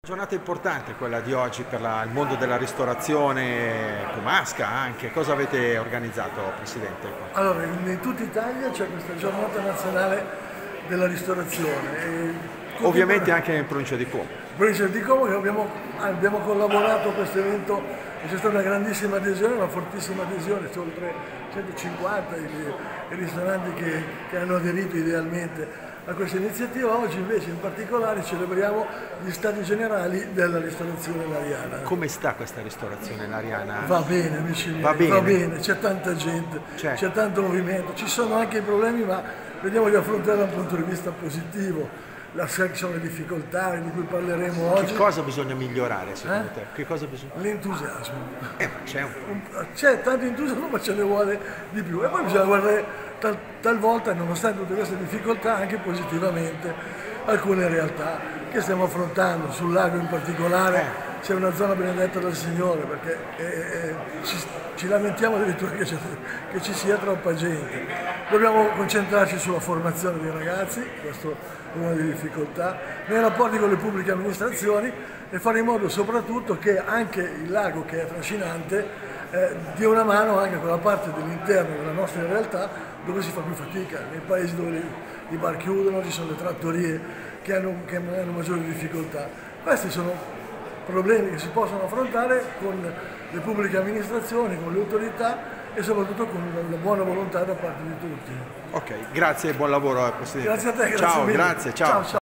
Giornata importante quella di oggi per il mondo della ristorazione comasca anche. Cosa avete organizzato, Presidente? Allora, in tutta Italia c'è questa giornata nazionale della ristorazione. Ovviamente anche in provincia di Como. In provincia di Como abbiamo collaborato a questo evento e c'è stata una grandissima adesione, una fortissima adesione, sono oltre 150 i ristoranti che hanno aderito idealmente a questa iniziativa. Oggi invece in particolare celebriamo gli stati generali della ristorazione lariana. Come sta questa ristorazione lariana? Va bene, amici miei, va bene, c'è tanta gente, c'è tanto movimento, ci sono anche i problemi, ma vediamo di affrontare da un punto di vista positivo. Sono le difficoltà di cui parleremo oggi. Che cosa bisogna migliorare secondo te? Che cosa bisogna... L'entusiasmo. C'è tanto entusiasmo, ma ce ne vuole di più. E poi bisogna guardare talvolta, nonostante tutte queste difficoltà, anche positivamente alcune realtà che stiamo affrontando. Sul lago in particolare c'è una zona benedetta dal Signore, perché ci lamentiamo addirittura che ci sia troppa gente. Dobbiamo concentrarci sulla formazione dei ragazzi, questo è una delle difficoltà, nei rapporti con le pubbliche amministrazioni e fare in modo soprattutto che anche il lago, che è trascinante, dia una mano anche a quella parte dell'interno della nostra realtà dove si fa più fatica. Nei paesi dove i bar chiudono, ci sono le trattorie che hanno maggiori difficoltà. Questi sono problemi che si possono affrontare con le pubbliche amministrazioni, con le autorità e soprattutto con la buona volontà da parte di tutti. Ok, grazie e buon lavoro, Presidente. Grazie a te, grazie ciao, mille. Grazie, ciao.